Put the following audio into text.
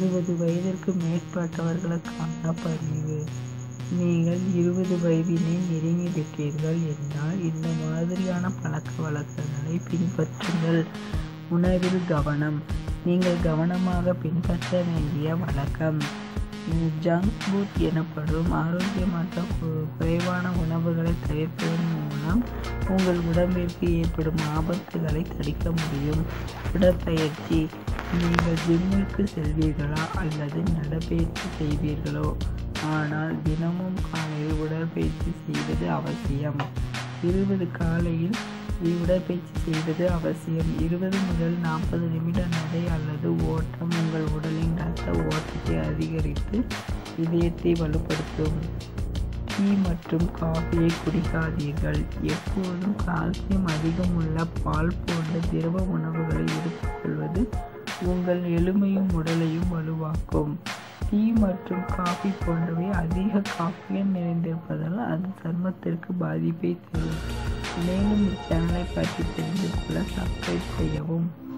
20 வயதிற்கு மேற்பட்டவர்களுக்கான பதிவு. நீங்கள் 20 வயதினை நெருங்கிவிட்டீர்கள் என்றால் இந்த மாதிரியான பழக்க வழக்கங்களை பின்பற்றுங்கள். உணவில் கவனம். நீங்கள் கவனமாக பின்பற்ற வேண்டிய வழக்கம். ஜங்க் ஃபுட் எனப்படும் ஆரோக்கியமற்ற குறைவான உணவுகளை தவிர்ப்பதன் மூலம் உங்கள் உடம்பிற்கு ஏற்படும் ஆபத்துகளை தடுக்க முடியும். உடற்பயிற்சி. நீங்கள் ஜிம்முக்கு செல்வீர்களா அல்லது நடைபயிற்சி செய்வீர்களோ? ஆனால் தினமும் காலையில் உடற்பயிற்சி செய்வது அவசியம். 20 முதல் 40 நிமிட நடை அல்லது ஓட்டம் உங்கள் உடலின் இரத்த ஓட்டத்தை அதிகரித்து இதயத்தை வலுப்படுத்தும். டீ மற்றும் காஃபியை குடிக்காதீர்கள். எப்போதும் கால்சியம் அதிகம் உள்ள பால் போன்ற திரவ உணவுகளை எடுத்துக்கொள்வது உங்கள் எலும்பையும் உடலையும் வலுவாக்கும். டீ மற்றும் காஃபி போன்றவை அதிக காஃபின் நிறைந்திருப்பதால் அது சருமத்திற்கு பாதிப்பை தரும். மேலும் இச்சேனலை பற்றி தெரிந்து கொள்ள சப்ஸ்கிரைப் செய்யவும்.